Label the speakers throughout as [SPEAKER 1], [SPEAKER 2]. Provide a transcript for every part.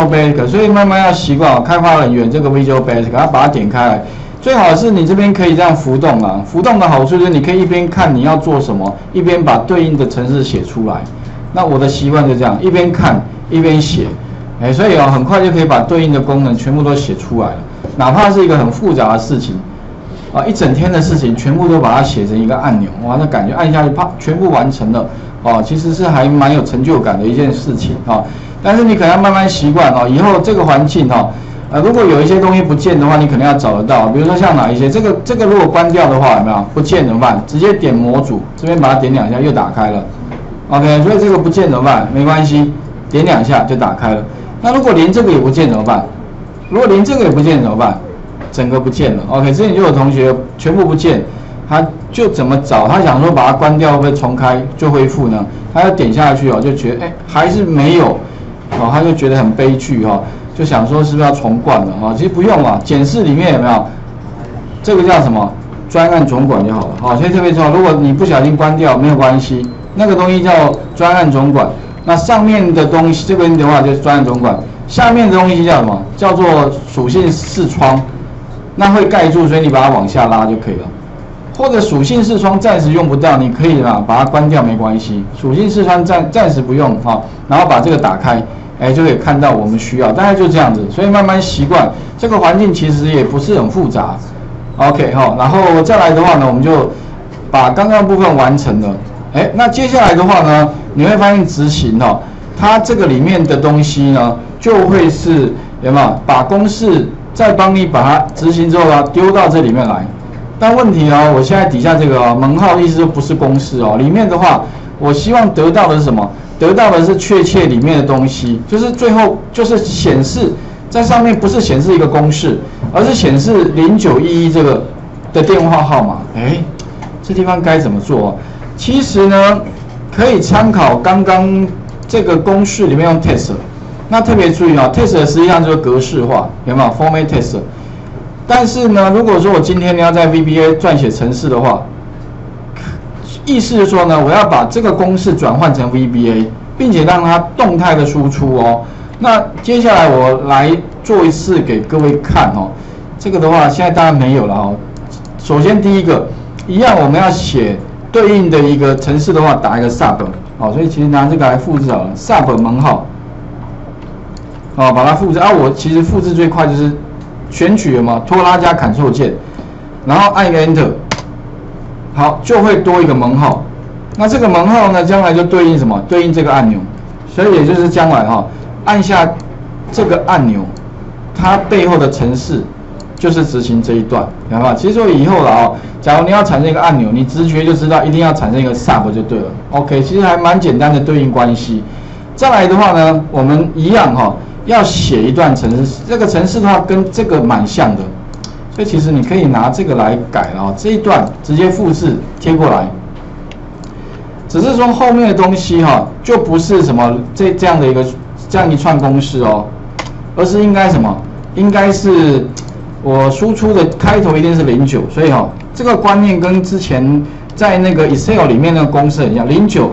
[SPEAKER 1] Basic， 所以慢慢要习惯开发人员这个 Visual Basic， 要把它点开来。最好是你这边可以这样浮动啊，浮动的好处就是你可以一边看你要做什么，一边把对应的程式写出来。那我的习惯就这样，一边看一边写，所以很快就可以把对应的功能全部都写出来了。哪怕是一个很复杂的事情一整天的事情，全部都把它写成一个按钮，哇，那感觉按下去，啪，全部完成了其实是还蛮有成就感的一件事情但是你可能要慢慢习惯以后这个环境如果有一些东西不见的话，你可能要找得到，比如说像哪一些，这个如果关掉的话，有没有不见怎么办？直接点模组，这边把它点2下又打开了 ，OK， 所以这个不见怎么办？没关系，点2下就打开了。那如果连这个也不见怎么办？如果连这个也不见怎么办？整个不见了 ，OK， 之前就有同学全部不见，他就怎么找？他想说把它关掉会不会重开就恢复呢？他要点下去就觉得还是没有，他就觉得很悲剧就想说是不是要重灌了其实不用检视里面有没有这个叫什么专案总管就好了所以特别重要。如果你不小心关掉没有关系，那个东西叫专案总管。那上面的东西这边的话就是专案总管，下面的东西叫什么？叫做属性视窗。那会盖住，所以你把它往下拉就可以了。或者属性视窗暂时用不到，你可以把它关掉没关系。属性视窗暂时不用然后把这个打开。就可以看到我们需要，大概就这样子，所以慢慢习惯这个环境，其实也不是很复杂。OK 然后再来的话呢，我们就把刚刚部分完成了。那接下来的话呢，你会发现执行它这个里面的东西呢，就会是有没有把公式再帮你把它执行之后丢到这里面来。但问题我现在底下这个门号意思就不是公式里面的话，我希望得到的是什么？得到的是确切里面的东西，就是最后就是显示在上面，不是显示一个公式，而是显示0911这个的电话号码。这地方该怎么做其实呢，可以参考刚刚这个公式里面用 test。那特别注意test 实际上就是格式化，有没有 format test？ 但是呢，如果说我今天要在 VBA 撰写程式的话，意思是说呢，我要把这个公式转换成 VBA， 并且让它动态的输出那接下来我来做一次给各位看这个的话现在当然没有了首先第一个，一样我们要写对应的一个程式的话，打一个 sub 所以其实拿这个来复制好了 ，sub 门号把它复制我其实复制最快就是选取拖拉加 Ctrl 键，然后按一个 Enter。好，就会多一个门号。那这个门号呢，将来就对应什么？对应这个按钮。所以也就是将来按下这个按钮，它背后的程式就是执行这一段，明白吗？其实说以后了假如你要产生一个按钮，你直觉就知道一定要产生一个 sub 就对了。OK， 其实还蛮简单的对应关系。再来的话呢，我们一样要写一段程式，这个程式的话跟这个蛮像的。所以其实你可以拿这个来改这一段直接复制贴过来，只是说后面的东西就不是什么这样一串公式而是应该什么？应该是我输出的开头一定是09，所以这个观念跟之前在那个 Excel 里面那个公式很像，09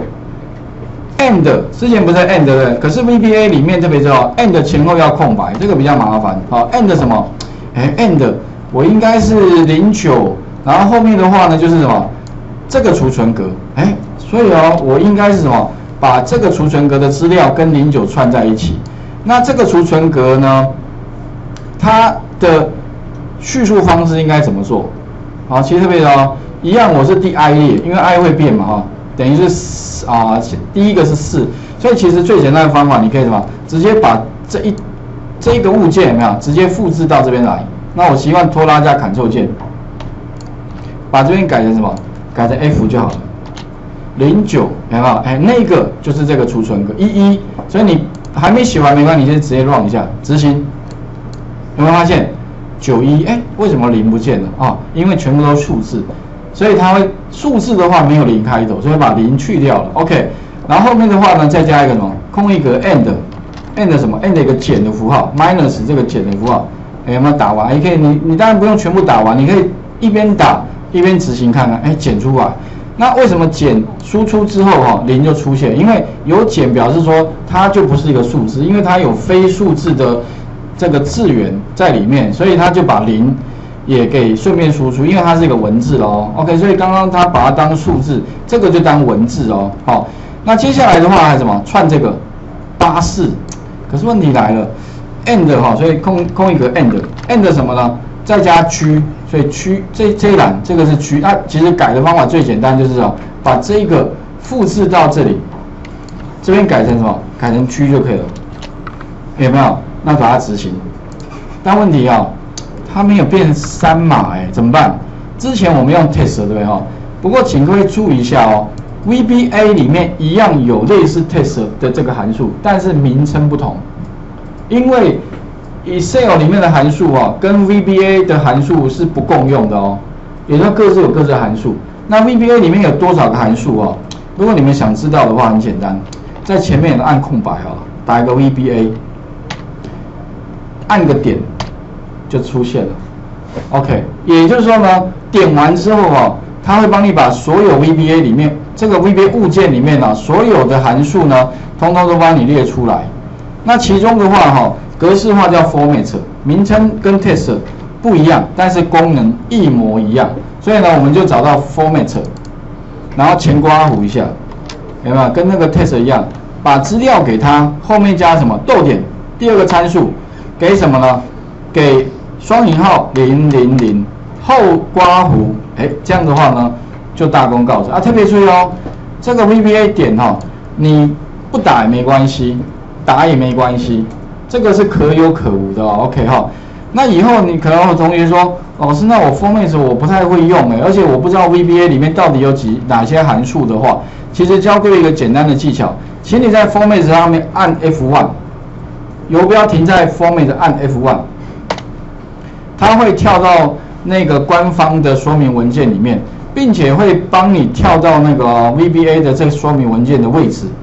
[SPEAKER 1] and 之前不是 and 对不对？可是 VBA 里面特别知道 and 前后要空白，这个比较麻烦and 什么？and 我应该是09，然后后面的话呢就是什么？这个储存格，所以我应该是什么？把这个储存格的资料跟09串在一起。那这个储存格呢，它的叙述方式应该怎么做？其实特别一样，我是第 i 列，因为 i 会变嘛等于是第一个是4，所以其实最简单的方法，你可以什么？直接把这一个物件有没有？直接复制到这边来。那我习惯拖拉加 Ctrl 键，把这边改成什么？改成 F 就好了。09有没有？那个就是这个储存格11，所以你还没写完没关系，你先直接 run 一下执行。有没有发现91？为什么0不见了因为全部都数字，所以它会数字的话没有0开头，所以把0去掉了。OK， 然后后面的话呢，再加一个什么？空一格 and 什么 ？and 一个减的符号 ，minus 这个减的符号。有没有打完？也可以，你当然不用全部打完，你可以一边打一边执行看看，减出来。 那为什么减输出之后0就出现？因为有减表示说它就不是一个数字，因为它有非数字的这个字元在里面，所以它就把0也给顺便输出，因为它是一个文字哦。OK， 所以刚刚它把它当数字，这个就当文字哦。好，那接下来的话还什么串这个84，可是问题来了 ，and 所以空一格 and 什么呢？再加 G， 所以 G 这一栏这个是 G， 那其实改的方法最简单就是把这个复制到这里，这边改成什么？改成 G 就可以了，有没有？那把它执行，但问题它没有变3码怎么办？之前我们用 test 对不对不过请各位注意一下VBA 里面一样有类似 test 的这个函数，但是名称不同，因为 Excel 里面的函数跟 VBA 的函数是不共用的也就是各自有各自的函数。那 VBA 里面有多少个函数如果你们想知道的话，很简单，在前面按空白打一个 VBA， 按个点就出现了。OK， 也就是说呢，点完之后它会帮你把所有 VBA 里面这个 VBA 物件里面所有的函数呢，通通都帮你列出来。那其中的话格式化叫 format， 名称跟 test 不一样，但是功能一模一样。所以呢，我们就找到 format， 然后前刮弧一下，有没有？跟那个 test 一样，把资料给它，后面加什么？逗点，第二个参数给什么呢？给双引号000，后刮弧，这样的话呢，就大功告成特别注意这个 VBA 点你不打也没关系，打也没关系。这个是可有可无的OK 那以后你可能有同学说，老师，那我 format 我不太会用而且我不知道 VBA 里面到底有哪些函数的话，其实教各位一个简单的技巧，请你在 format 上面按 F1， 游标停在 format 按 F1， 它会跳到那个官方的说明文件里面，并且会帮你跳到那个 VBA 的这个说明文件的位置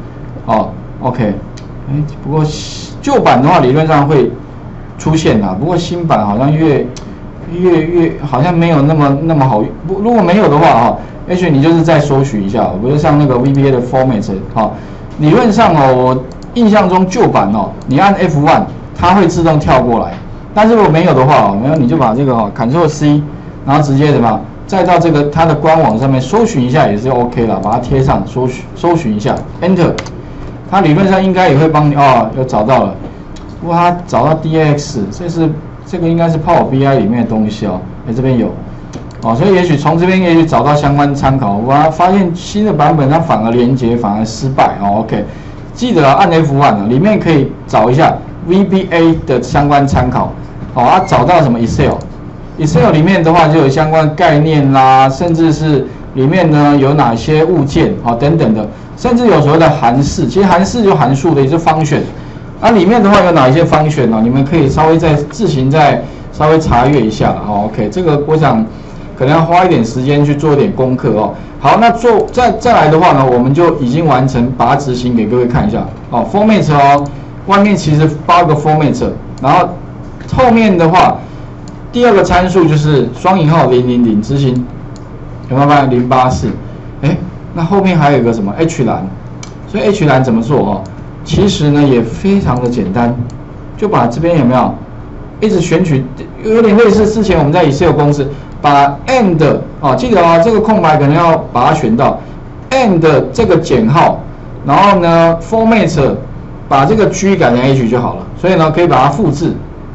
[SPEAKER 1] OK， 不过旧版的话理论上会出现不过新版好像越好像没有那么好。如果没有的话也许你就是再搜寻一下，比如像那个 VBA 的 format 理论上我印象中旧版你按 F1 它会自动跳过来，但是如果没有的话没有你就把这个Ctrl C， 然后直接什么再到这个它的官网上面搜寻一下也是 OK 了，把它贴上搜寻一下 Enter。它理论上应该也会帮你又找到了，不过它找到 DAX， 这个应该是 Power BI 里面的东西这边有所以也许从这边也许找到相关参考。我发现新的版本它反而连结反而失败OK， 记得按 F1 里面可以找一下 VBA 的相关参考找到什么 Excel 里面的话就有相关的概念啦，甚至是里面呢有哪些物件等等的。甚至有所谓的函式，其实函式就函数的，也是function。里面的话有哪一些function你们可以稍微自行再稍微查阅一下OK， 这个我想可能要花一点时间去做一点功课好，那再来的话呢，我们就已经完成，把它执行给各位看一下format 外面其实包个 format， 然后后面的话第二个参数就是双引号000执行，有没有发现084？那后面还有一个什么 H 栏，所以 H 栏怎么做其实呢也非常的简单，就把这边有没有一直选取，有点类似之前我们在 Excel 公式把 and 记得这个空白可能要把它选到 and 这个减号，然后呢 format 把这个 G 改成 H 就好了，所以呢可以把它复制，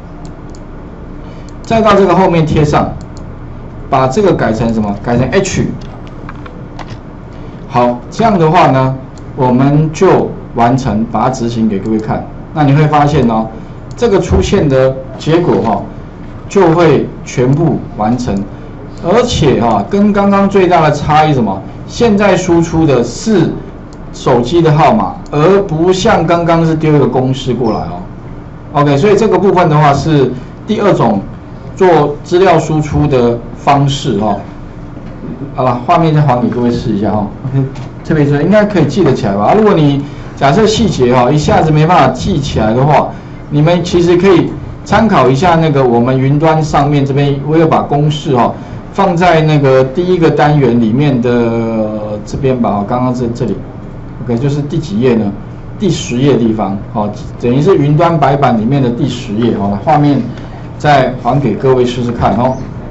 [SPEAKER 1] 再到这个后面贴上，把这个改成什么？改成 H。好，这样的话呢，我们就完成，把它执行给各位看。那你会发现这个出现的结果就会全部完成，而且跟刚刚最大的差异什么？现在输出的是手机的号码，而不像刚刚是丢一个公式过来OK， 所以这个部分的话是第二种做资料输出的方式好了，画面再还给各位试一下OK， 特别是应该可以记得起来吧？如果你假设细节一下子没办法记起来的话，你们其实可以参考一下那个我们云端上面这边，我有把公式放在那个第一个单元里面的这边吧，刚刚这里 ，OK， 就是第几页呢？第10页的地方，好，等于是云端白板里面的第10页，好，画面再还给各位试试看哦。